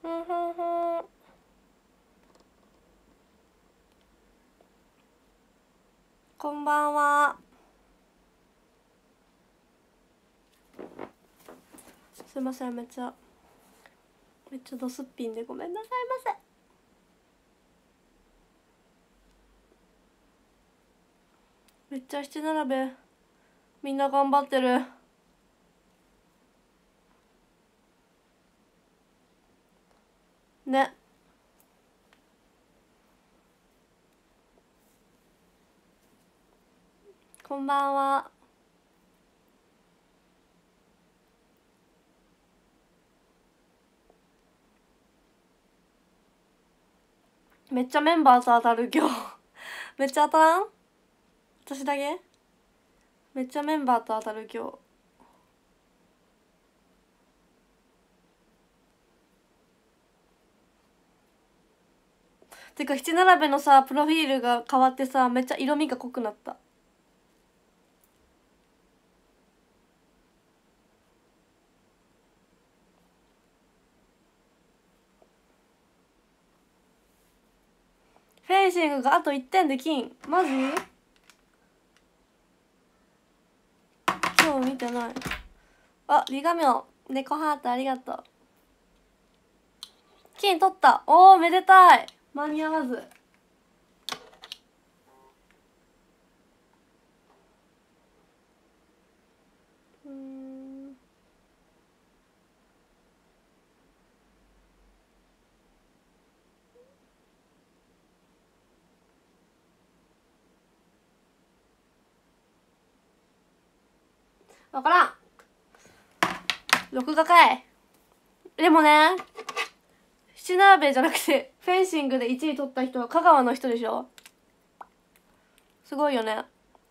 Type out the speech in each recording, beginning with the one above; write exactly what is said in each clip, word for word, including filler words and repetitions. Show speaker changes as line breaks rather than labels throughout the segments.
ふんふんふん。こんばんは。すいません、めっちゃめっちゃドスッピンでごめんなさいませ。めっちゃ七並べみんな頑張ってるね。こんばんは。めっちゃメンバーと当たる今日めっちゃ当たらん？私だけ？めっちゃメンバーと当たる今日。てか七並べのさプロフィールが変わってさ、めっちゃ色味が濃くなった。フェンシングがあといってんで金。マジ？今日見てない。あ、リガミョン猫ハートありがとう。金取った。おーめでたい。間に合わず。うーん、分からん。録画かい。でもね、七並べじゃなくてフェンシングでいちい取った人は香川の人でしょ。すごいよね。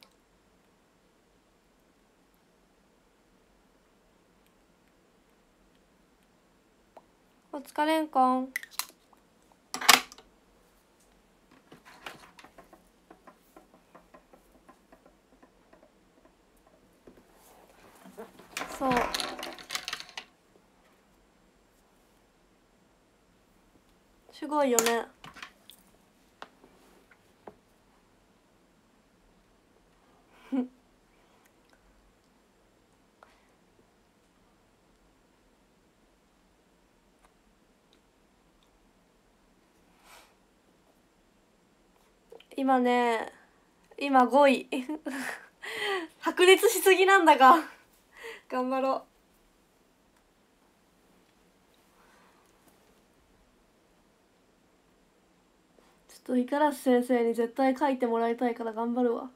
お疲れんこん。そう、すごいよね。今ね、今ごい白熱しすぎなんだが頑張ろう。ちょっと五十嵐先生に絶対書いてもらいたいから頑張るわ。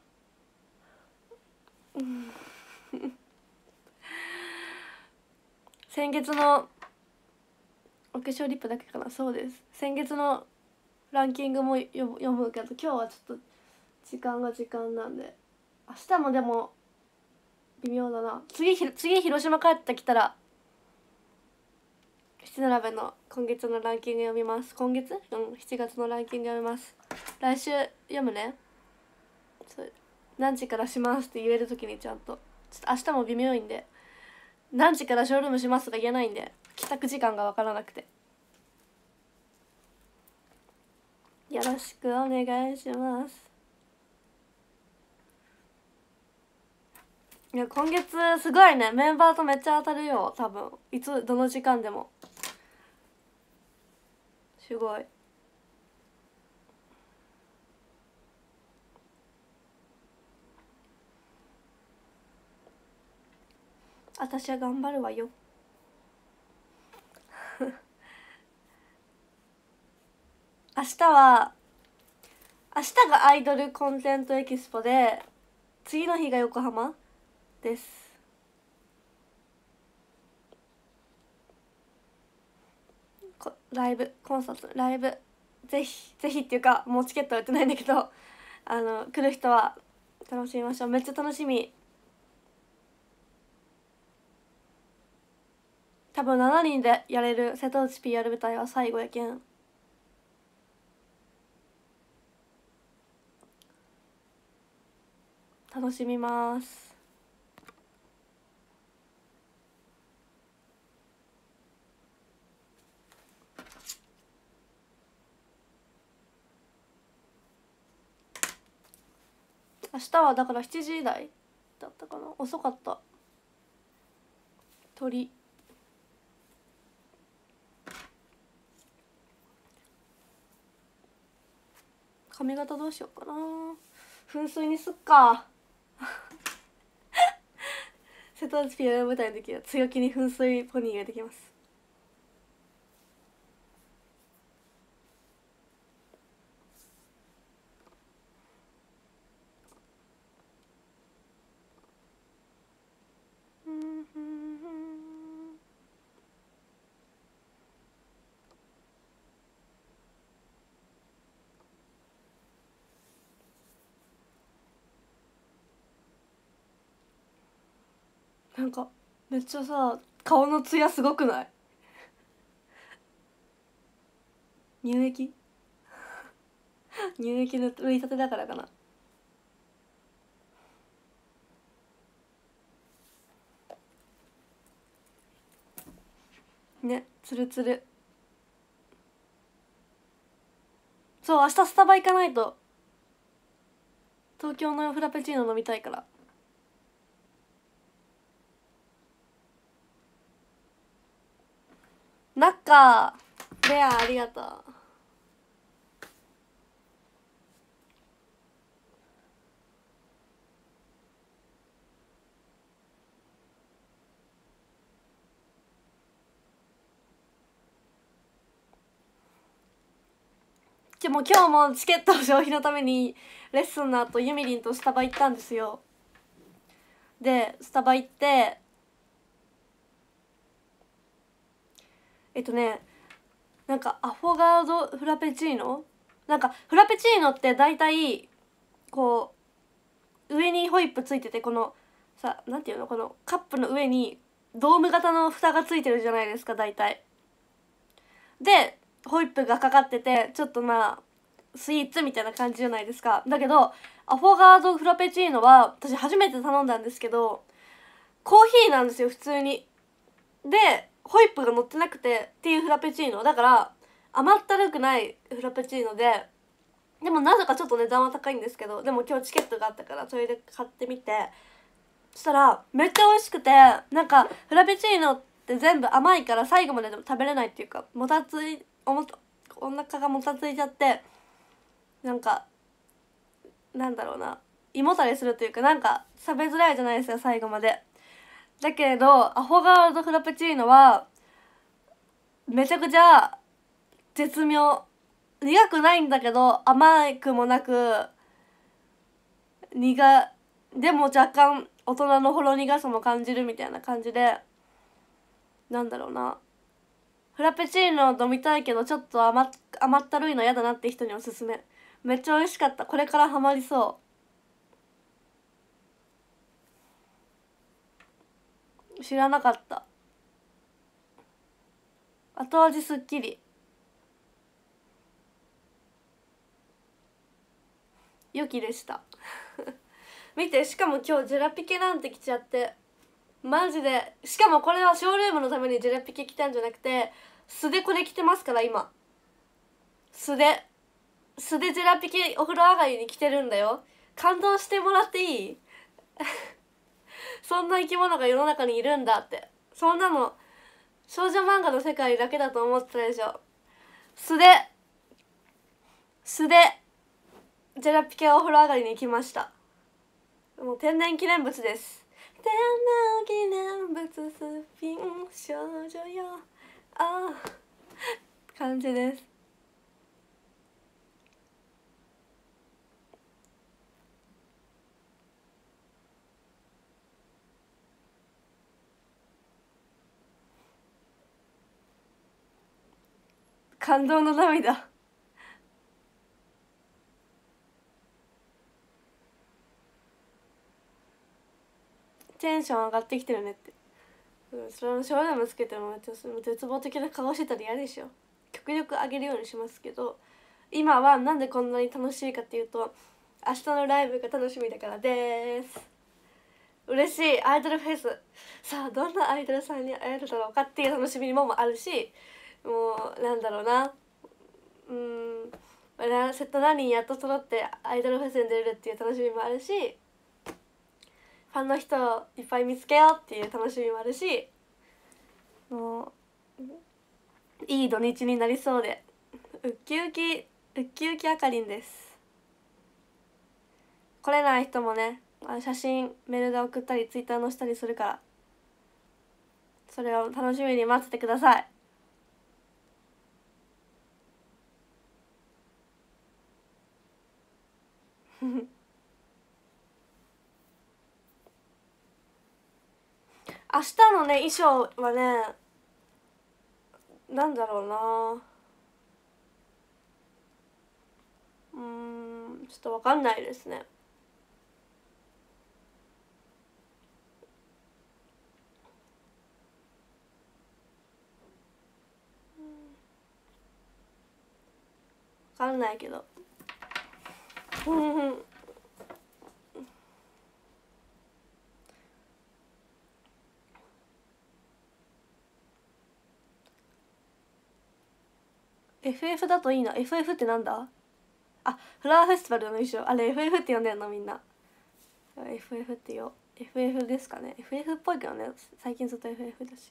先月のお化粧リップだけかな。そうです。先月のランキングも読むけど、今日はちょっと時間が時間なんで、明日もでも微妙だな。次ひ次広島帰ってきたら七並べの今月のランキング読みます。今月うんしちがつのランキング読みます。来週読むね。そう何時からしますって言える時にちゃんと。ちょっと明日も微妙いんで、何時からショールームしますとか言えないんで、帰宅時間が分からなくて。よろしくお願いします。いや今月すごいね、メンバーとめっちゃ当たるよ多分。いつどの時間でもすごい。私は頑張るわよ明日は明日がアイドルコンテンツエキスポで、次の日が横浜です。ライブコンサートライブ、ぜひぜひっていうかもうチケットは売ってないんだけど、あの来る人は楽しみましょう。めっちゃ楽しみ。多分しちにんでやれる瀬戸内 ピーアール 舞台は最後やけん、楽しみます。 明日はだからしちじ台だったかな、遅かった。鳥髪型どうしようかな、噴水にすっか瀬戸内ピアノ舞台の時は強気に噴水ポニーができます。なんかめっちゃさ顔のツヤすごくない？乳液乳液の塗りたてだからかな。ね、つるつる。そう、明日スタバ行かないと。東京のフラペチーノ飲みたいから。ナッカーレアありがとう。でも今日もチケット消費のためにレッスンの後ゆみりんとスタバ行ったんですよ。でスタバ行ってえっとねなんかアフォガードフラペチーノ、なんかフラペチーノって大体こう上にホイップついてて、このさなんていうの、このカップの上にドーム型の蓋がついてるじゃないですか大体。でホイップがかかっててちょっとまあスイーツみたいな感じじゃないですか。だけどアフォガードフラペチーノは私初めて頼んだんですけどコーヒーなんですよ普通に。でホイップが乗ってなくてっていうフラペチーノだから甘ったるくないフラペチーノで、でもなぜかちょっと値段は高いんですけど、でも今日チケットがあったからそれで買ってみて、そしたらめっちゃ美味しくて、なんかフラペチーノって全部甘いから最後まででも食べれないっていうか、もたついおもお腹がもたついちゃって、なんかなんだろうな胃もたれするというか、なんか食べづらいじゃないですか最後まで。だけれどアフォガードフラペチーノはめちゃくちゃ絶妙、苦くないんだけど甘くもなく苦でも若干大人のほろ苦さも感じるみたいな感じで、なんだろうな、フラペチーノ飲みたいけどちょっと甘甘ったるいの嫌だなって人におすすめ。めっちゃ美味しかった。これからハマりそう。知らなかった。後味すっきり。良きでした見て、しかも今日ジェラピケなんて着ちゃって、マジで。しかもこれはショールームのためにジェラピケ着たんじゃなくて素でこれ着てますから今。素で素でジェラピケお風呂上がりに着てるんだよ。感動してもらっていいそんな生き物が世の中にいるんだって。そんなの少女漫画の世界だけだと思ってたでしょ。素で素でジェラピケお風呂上がりに行きました。もう天然記念物です。天然記念物スピン少女よああ感じです。感動の涙テンション上がってきてるねって、うん、それのショールームつけても絶望的な顔してたら嫌でしょ。極力上げるようにしますけど、今はなんでこんなに楽しいかっていうと明日のライブが楽しみだからです。嬉しい。アイドルフェス、さあどんなアイドルさんに会えるだろうかっていう楽しみもあるし、もうなんだろうな、うんセット何人やっと揃ってアイドルフェスに出れるっていう楽しみもあるし、ファンの人をいっぱい見つけようっていう楽しみもあるし、もういい土日になりそうでウッキウキウッキウキあかりんです。来れない人もね、写真メールで送ったりツイッター載せたりするから、それを楽しみに待っててください。明日のね衣装はね、なんだろうな、うーんちょっとわかんないですね。わかんないけどエフエフ だといいな。 エフエフ ってなんだ。あ、フラワーフェスティバルの衣装、あれ エフエフ って呼んでんのみんな。 エフエフ ってよ エフエフ ですかね。 エフエフ っぽいけどね、最近ずっと エフエフ だし。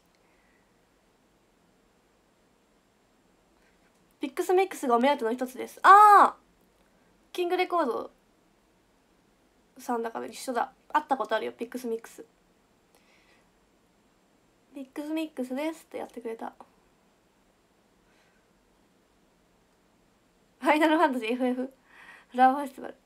ピックスミックスがお目当ての一つです。ああ、キングレコードさんだから一緒だ。会ったことあるよ、ピックスミックス。ピックスミックスですってやってくれた。ファイナルファンタジー エフエフ フラワーフェスティバル。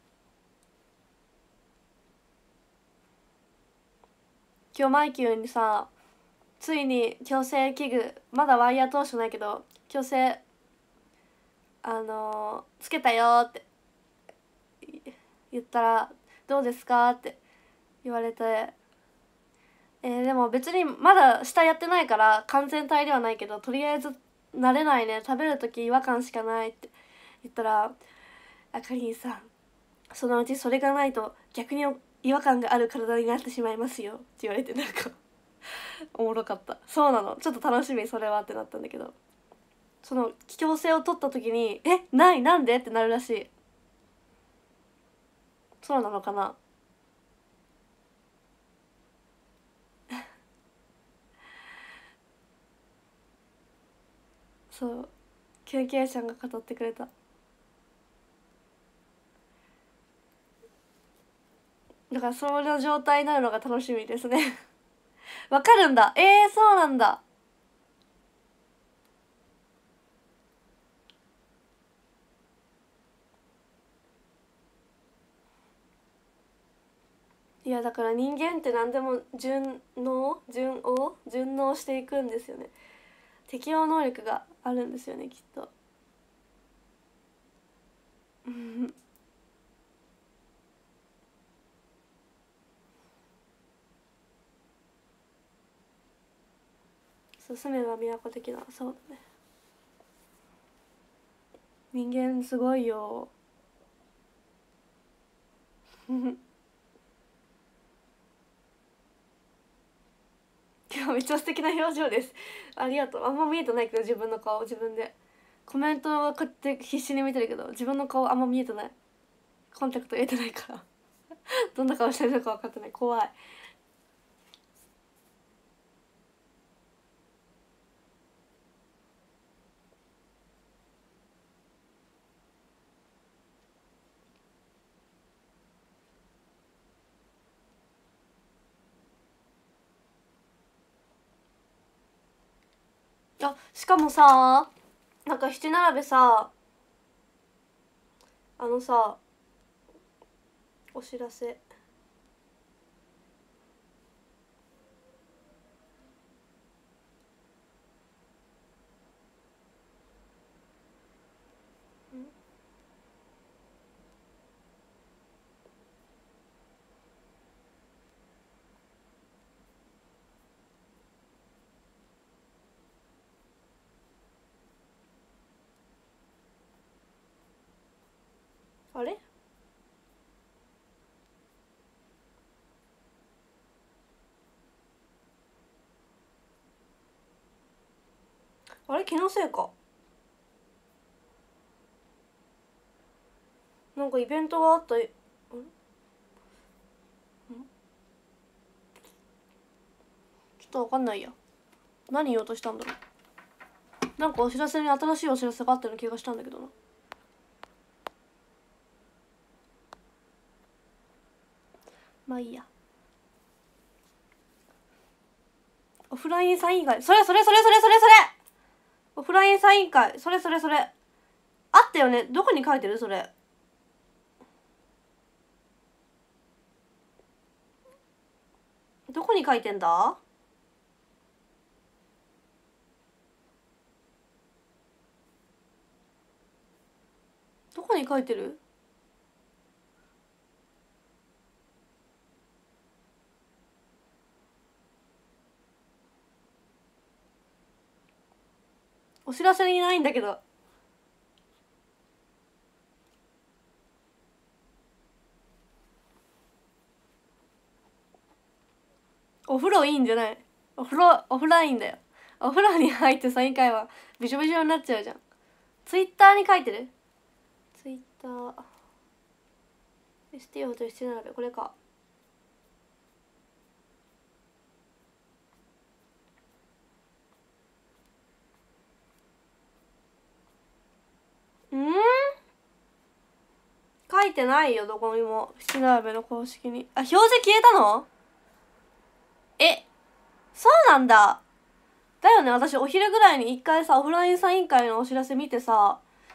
今日マイキューにさ、ついに矯正器具、まだワイヤー通してないけど矯正あのー、つけたよって言ったら「どうですか?」って言われて、えー、でも別にまだ下やってないから完全体ではないけど、とりあえず慣れないね、食べる時違和感しかないって言ったら「あかりんさん、そのうちそれがないと逆に違和感がある体になってしまいますよ」って言われて、なんかおもろかった。そうなの、ちょっと楽しみそれはってなったんだけど、その矯正を取った時に「え、ない、なんで?」ってなるらしい。そうなのかな。そう、救急車が語ってくれた。だからその状態になるのが楽しみですね。わかるんだ。えー、そうなんだ。いやだから人間って何でも順応順応順応していくんですよね。適応能力があるんですよね、きっと。そう、住めば都的な、そうだね。人間すごいよ。今日めっちゃ素敵な表情です。ありがとう。あんま見えてないけど自分の顔、自分でコメントはこうやって必死に見てるけど自分の顔あんま見えてない。コンタクト入れてないからどんな顔してるのか分かってない。怖い。あ、しかもさ、なんか七並べさ、あのさ、お知らせ。あれあれ気のせいか。 なんかイベントがあった。んんちょっとわかんないや。何言おうとしたんだろう。なんかお知らせに新しいお知らせがあったような気がしたんだけどな。まあいいや。オフラインサイン会、それそれそれそれそれそれオフラインサイン会、それそれそれあったよね。どこに書いてるそれ。どこに書いてんだ。どこに書いてる。お知らせにないんだけど。お風呂いいんじゃない。お風呂オフラインだよ。お風呂に入ってサイン会はびしょびしょになっちゃうじゃん。ツイッターに書いてる。ツイッター エスティー と七並べ、これか。ん書いてないよ、どこにも。七並べの公式に。あ、表示消えたの。え、そうなんだ。だよね、私お昼ぐらいに一回さ、オフラインサイン会のお知らせ見てさ、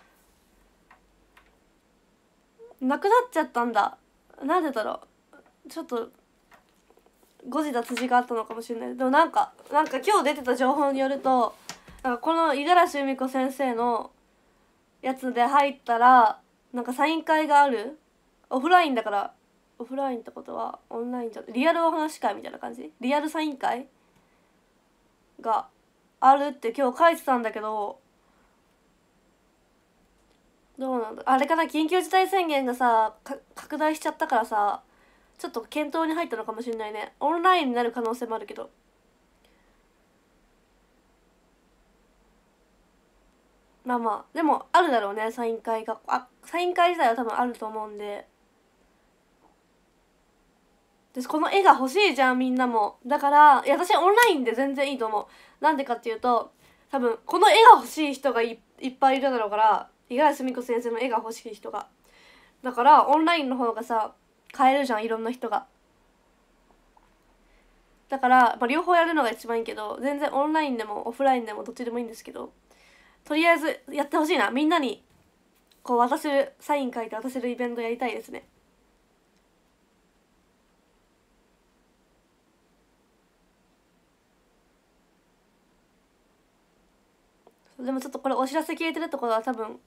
なくなっちゃったんだ。なんでだろう。ちょっと誤字脱字があったのかもしれない。でもなんかなんか今日出てた情報によると、なんかこの五十嵐由美子先生のやつで入ったらなんかサイン会がある。オフラインだから、オフラインってことはオンラインじゃリアルお話し会みたいな感じ、リアルサイン会があるって今日書いてたんだけど、どうなんだあれかな。緊急事態宣言がさ拡大しちゃったからさ、ちょっと検討に入ったのかもしれないね。オンラインになる可能性もあるけど。まあまあでもあるだろうね、サイン会が。あ、サイン会自体は多分あると思うんで。でこの絵が欲しいじゃんみんなも。だからいや私オンラインで全然いいと思う。なんでかっていうと、多分この絵が欲しい人が い, いっぱいいるだろうから、五十嵐美子先生の絵が欲しい人が。だからオンラインの方がさ買えるじゃん、いろんな人が。だから、まあ、両方やるのが一番いいけど、全然オンラインでもオフラインでもどっちでもいいんですけど、とりあえずやってほしいな。みんなにこう渡せる、サイン書いて渡せるイベントやりたいですね。でもちょっとこれお知らせ聞いてるってことは多分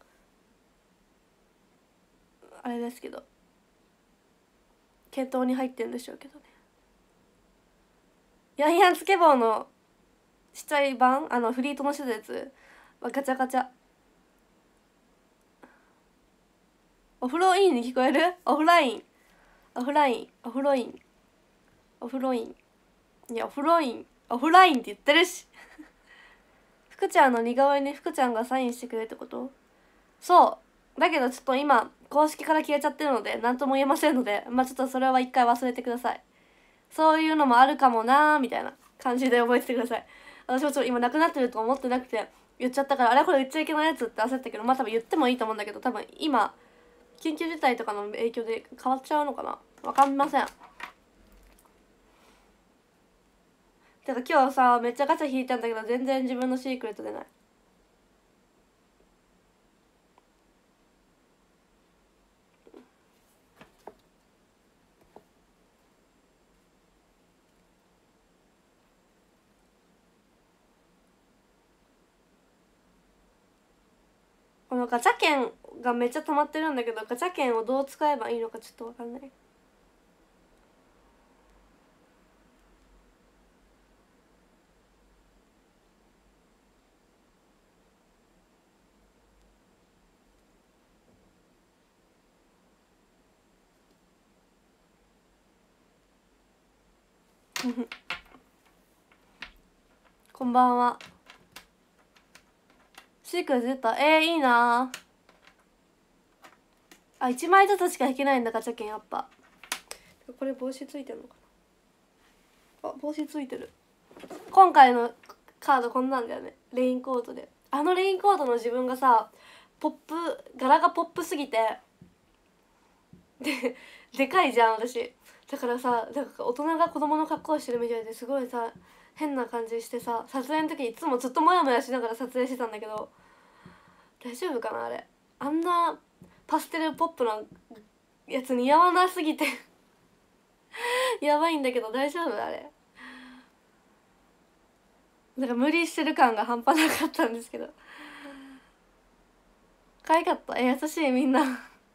あれですけど、検討に入ってるんでしょうけどね。ヤンヤンスケボーのちっちゃい版、あのフリートのしてたやつはガチャガチャ。オフロインに聞こえる。オフラインオフラインオフロインオフロインいやオフロインオフラインって言ってるし福ちゃんの似顔絵に福ちゃんがサインしてくれるってこと。そうだけどちょっと今公式から消えちゃってるので何とも言えませんので、まあちょっとそれは一回忘れてください。そういうのもあるかもなーみたいな感じで覚えててください。私もちょっと今なくなってると思ってなくて言っちゃったから、あれこれ言っちゃいけないやつって焦ったけど、まあ多分言ってもいいと思うんだけど、多分今緊急事態とかの影響で変わっちゃうのかな、わかりません。てか今日さめっちゃガチャ引いたんだけど全然自分のシークレット出ない。このガチャ券がめっちゃ溜まってるんだけど、ガチャ券をどう使えばいいのかちょっとわかんない。こんばんは。シークレット出た。えー、いいな。 あ、いちまいずつしか引けないんだガチャ券。やっぱこれ帽子ついてるのかな。あ、帽子ついてる。今回のカードこんなんだよね。レインコートで、あのレインコートの自分がさ、ポップ柄がポップすぎてででかいじゃん私。だからさ、なんか大人が子供の格好をしてるみたいですごいさ変な感じしてさ、撮影の時いつもずっとモヤモヤしながら撮影してたんだけど、大丈夫かなあれ。あんなパステルポップなやつ似合わなすぎてやばいんだけど大丈夫あれ。なんか無理してる感が半端なかったんですけど、可愛かった。え優しいみんな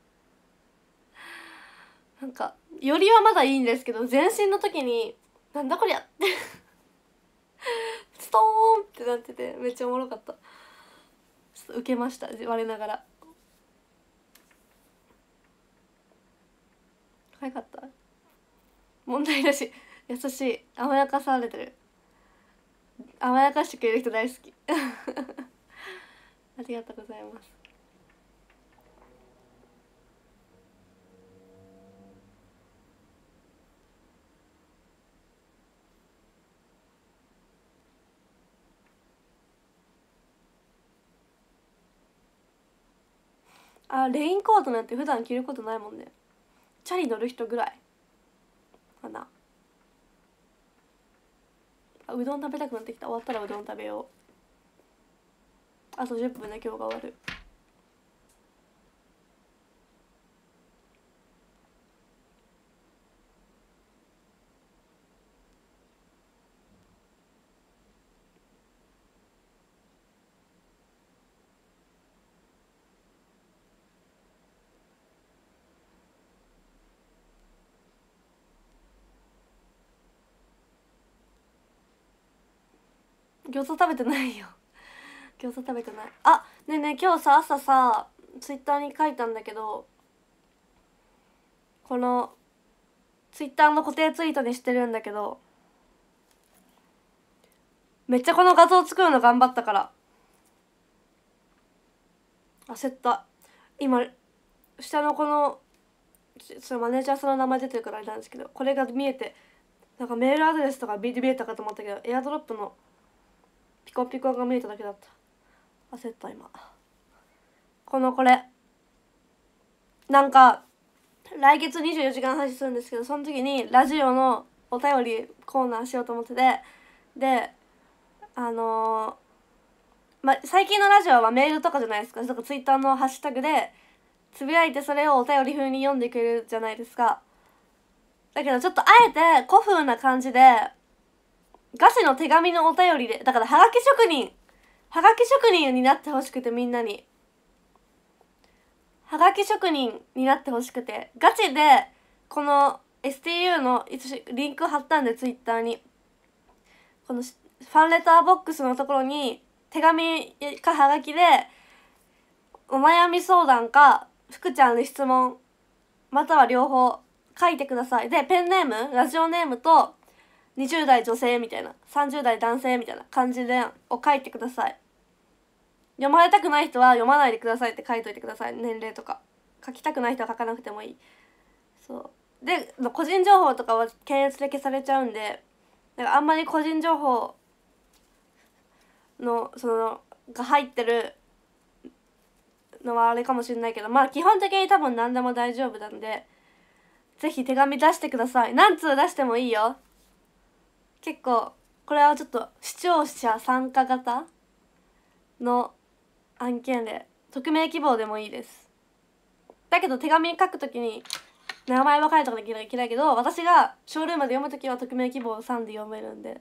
なんかよりはまだいいんですけど、全身の時になんだこりゃってストーンってなっててめっちゃおもろかった。ちょっと受けました我ながら。可愛かった。問題だし優しい、甘やかされてる。甘やかしてくれる人大好きありがとうございます。あ、レインコートなんて普段着ることないもんね。チャリ乗る人ぐらいかな。あ、うどん食べたくなってきた。終わったらうどん食べよう。あとじゅっぷんで今日が終わる。餃子食べてないよ餃子食べてない。あ、ねえねえ今日さ朝さツイッターに書いたんだけど、このツイッターの固定ツイートにしてるんだけど、めっちゃこの画像作るの頑張ったから焦った。今下のこのそのマネージャーさんの名前出てるからあれなんですけど、これが見えてなんかメールアドレスとか見えたかと思ったけど、エアドロップのピコピコが見えただけだった。焦った今。このこれなんか来月にじゅうよじかん配信するんですけど、その時にラジオのお便りコーナーしようと思ってて、であのー、ま最近のラジオはメールとかじゃないですか。だからツイッターのハッシュタグでつぶやいてそれをお便り風に読んでくれるじゃないですか。だけどちょっとあえて古風な感じでガチの手紙のお便りで、だからはがき職人はがき職人になってほしくて、みんなにはがき職人になってほしくて、ガチでこの エスティーユー のリンク貼ったんでツイッターに、このファンレターボックスのところに手紙かはがきでお悩み相談か福ちゃんに質問または両方書いてください。でペンネームラジオネームとにじゅう代女性みたいなさんじゅう代男性みたいな感じでを書いてください。読まれたくない人は読まないでくださいって書いといてください。年齢とか書きたくない人は書かなくてもいい。そうで個人情報とかは検閲で消されちゃうんで、だからあんまり個人情報のそのが入ってるのはあれかもしれないけど、まあ基本的に多分何でも大丈夫なんで、ぜひ手紙出してください。何通出してもいいよ。結構これはちょっと視聴者参加型の案件で匿名希望でもいいです。だけど手紙書くときに名前は書いとかなきゃいけないけど、私がショールームで読むときは匿名希望さんで読めるんで、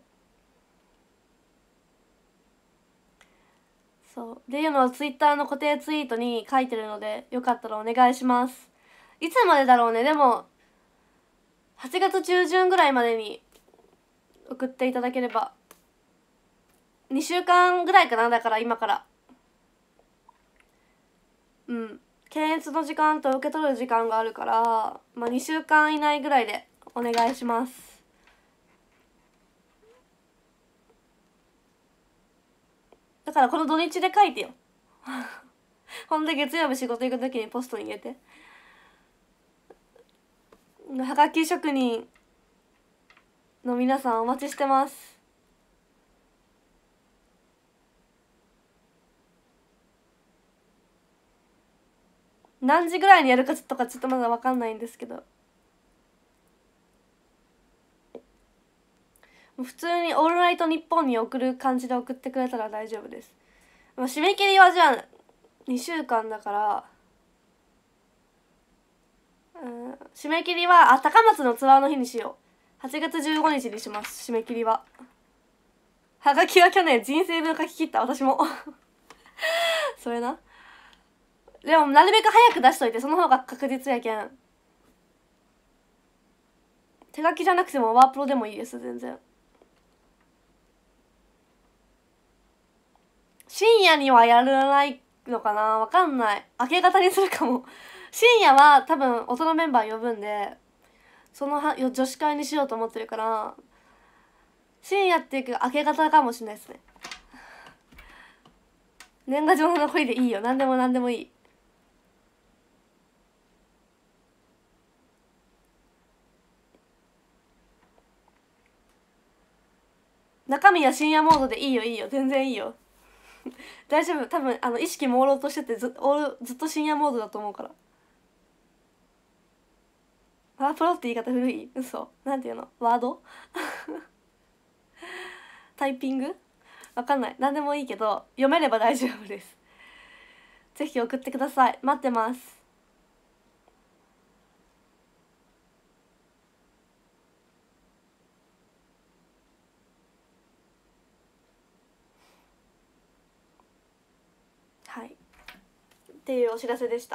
そうっていうのをツイッターの固定ツイートに書いてるので、よかったらお願いします。いつまでだろうね。でもはちがつ中旬ぐらいまでに送っていただければ、にしゅうかんぐらいかな。だから今からうん検閲の時間と受け取る時間があるから、まあにしゅうかん以内ぐらいでお願いします。だからこの土日で書いてよほんで月曜日仕事行く時にポストに入れて。 はがき職人の皆さんお待ちしてます。何時ぐらいにやるかとかちょっとまだ分かんないんですけど、普通に「オールナイトニッポン」に送る感じで送ってくれたら大丈夫です。締め切りはじゃあにしゅうかんだから、うん、締め切りはあ高松のツアーの日にしよう。はちがつじゅうごにちにします。締め切りは。はがきは去年人生分書き切った。私もそれな。でもなるべく早く出しといて、その方が確実やけん。手書きじゃなくてもワープロでもいいです。全然。深夜にはやらないのかな、わかんない。明け方にするかも深夜は多分大人メンバー呼ぶんで、そのは女子会にしようと思ってるから、深夜っていうか明け方かもしれないですね。年賀状の残りでいいよ。何でも何でもいい。中身は深夜モードでいいよいいよ、全然いいよ大丈夫。多分あの意識朦朧としてて ず, ずっと深夜モードだと思うから。ワープロって言い方古い。嘘。なんていうの、ワードタイピングわかんない。何でもいいけど読めれば大丈夫です。ぜひ送ってください。待ってます。はいっていうお知らせでした。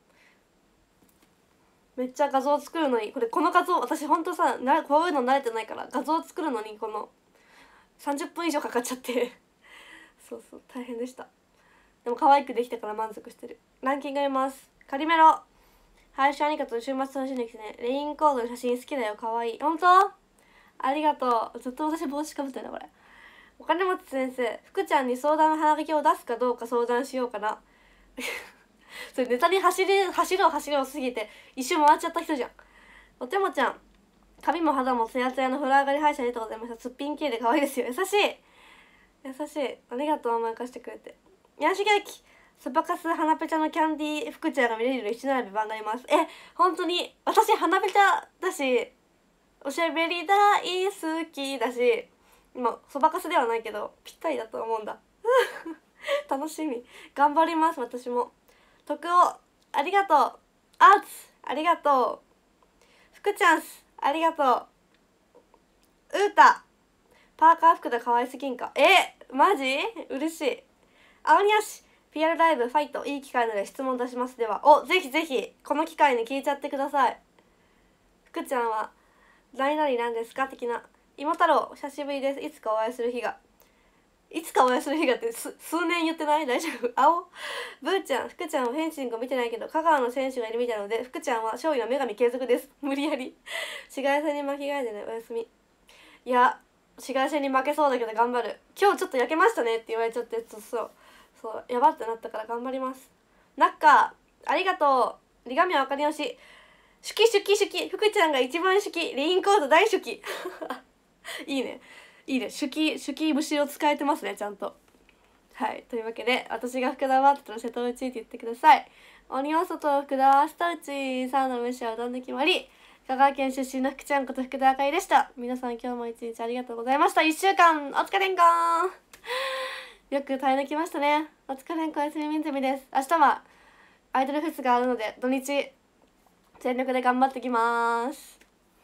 めっちゃ画像作るのに、これこの画像私ほんとさな、こういうの慣れてないから画像作るのにこのさんじゅっぷん以上かかっちゃってそうそう大変でした。でも可愛くできたから満足してる。ランキング読みます。カリメロ、配信ありがとう。週末楽しんできてね。レインコードの写真好きだよ。可愛い。本当ありがとう。ずっと私帽子かぶってるなこれ。お金持ち先生、福ちゃんに相談の花書きを出すかどうか相談しようかなそれネタに走り走ろう走ろうすぎて一周回っちゃった人じゃん。おてもちゃん、髪も肌もツヤツヤの風呂上がり歯医者ありがとうございました。すっぴん系で可愛いですよ。優しい優しい。ありがとう、甘やかしてくれて。ヤシゲキ、そばかす花ペチャのキャンディー福ちゃんが見れる一並び番があります。え本当に私花ペチャだし、おしゃべり大好きだし、今そばかすではないけどぴったりだと思うんだ楽しみ。頑張ります。私も。徳尾、ありがとう。アーツ、ありがとう。福ちゃんす、ありがとう。うーた、パーカー服で可愛すぎんか。えマジ嬉しい。青にやし、ピーアール ライブファイト、いい機会なので質問出します。ではおぜひぜひこの機会に聞いちゃってください。福ちゃんは何々なんですか的な。芋太郎、久しぶりです。いつかお会いする日が。いつかお会いする日がってす数年言ってない？大丈夫？青ブーちゃん、福ちゃんはフェンシングを見てないけど香川の選手がいるみたいなので、福ちゃんは勝利の女神継続です。無理やり紫外線に負けないでね。おやすみ。いや紫外線に負けそうだけど頑張る。今日ちょっと焼けましたねって言われちゃって、そうそうそうやばってなったから頑張ります。ナッカー、ありがとう。りがみは分かりよし。手記手記手記、福ちゃんが一番手記、レインコード大手記いいねいいね、手記手記節を使えてますねちゃんと。はい、というわけで私が福田はって言ったら瀬戸内って言ってください。鬼は外、福田は下内、サウナの飯はうどんで決まり。香川県出身の福ちゃんこと福田あかりでした。皆さん今日も一日ありがとうございました。いっしゅうかんお疲れんこーよく耐え抜きましたね。お疲れんこ、おやすみみんずみです。明日はアイドルフェスがあるので土日全力で頑張ってきます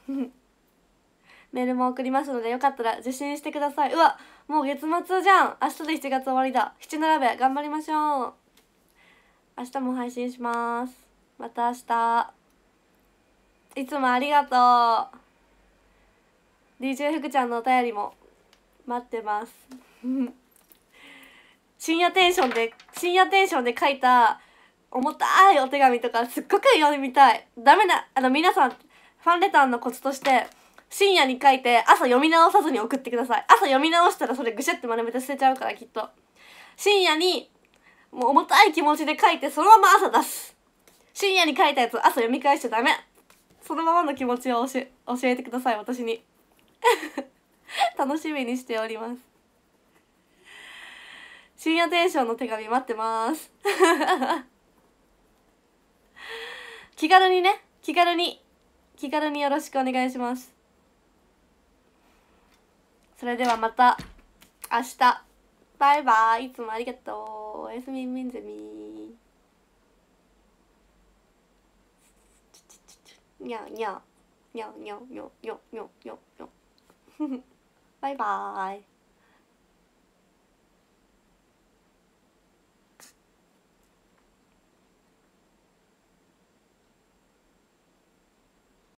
メールも送りますのでよかったら受信してください。うわもう月末じゃん。明日でしちがつ終わりだ。七並べ頑張りましょう。明日も配信します。また明日。いつもありがとう。 ディージェー 福ちゃんのお便りも待ってます深夜テンションで深夜テンションで書いた重たいお手紙とかすっごく読みたい。ダメなあの皆さん、ファンレターのコツとして深夜に書いて朝読み直さずに送ってください。朝読み直したらそれぐしゃって丸めて捨てちゃうから、きっと深夜にもう重たい気持ちで書いてそのまま朝出す。深夜に書いたやつ朝読み返しちゃダメ。 そのままの気持ちを教え教えてください、私に。楽しみにしております。深夜テンションの手紙待ってます。気軽にね、気軽に気軽によろしくお願いします。それではまた明日。バイバイ。いつもありがとう。おやすみみんぜみ。にゃにゃにゃにゃにゃにゃにゃにゃにゃ。バイバイ。